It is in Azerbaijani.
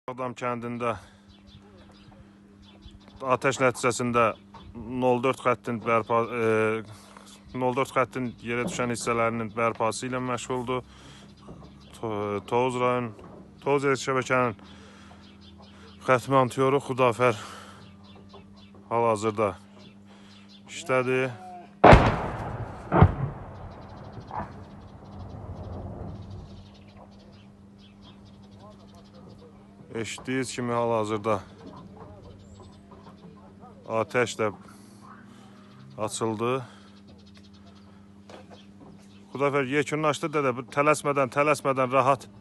Ağdam kəndində ateş nəticəsində 04 xəttin 04 xəttin yerə düşən hissələrinin bərpası ilə məşğuldur. Tovuz rayon Tovuz şəbəkənin xətt montiyoru Xudafər hal-hazırda işlədir. Eşitdiyiniz kimi hal-hazırda ateş də açıldı. Xudafər yekunlaşdı dədə, tələsmədən rahat